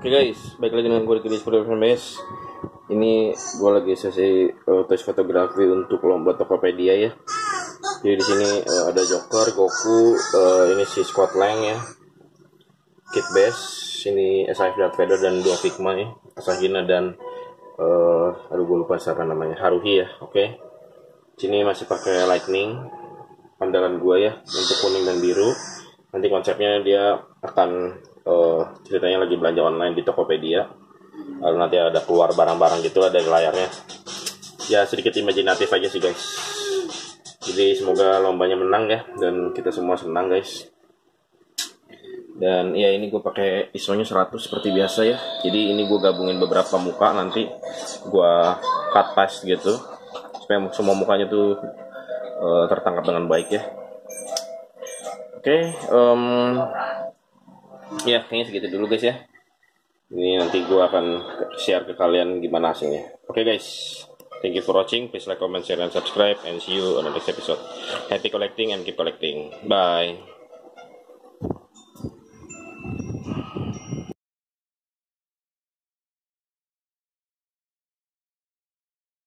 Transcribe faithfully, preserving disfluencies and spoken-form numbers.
Oke okay guys, balik lagi dengan gue di Kidis Performance. Ini gue lagi sesi uh, tes fotografi untuk lomba Tokopedia ya. Jadi di sini uh, ada Joker, Goku, uh, ini si Squad Lang ya, Kid Bass, ini S I F Darth Vader dan dua Figma ya, Asahina dan uh, aduh gue lupa siapa namanya, Haruhi ya. Oke, okay. Sini masih pakai Lightning andalan gue ya untuk kuning dan biru. Nanti konsepnya dia akan uh, ceritanya lagi belanja online di Tokopedia. Lalu nanti ada keluar barang-barang gitu lah dari layarnya. Ya sedikit imajinatif aja sih guys. Jadi semoga lombanya menang ya dan kita semua senang guys. Dan ya ini gue pakai I S O-nya seratus seperti biasa ya. Jadi ini gue gabungin beberapa muka, nanti gue cut paste gitu supaya semua mukanya tuh uh, tertangkap dengan baik ya. Oke, okay, um, ya kayaknya segitu dulu guys ya. Ini nanti gue akan share ke kalian gimana hasilnya. Oke okay guys, thank you for watching. Please like, comment, share, and subscribe. And see you on the next episode. Happy collecting and keep collecting. Bye.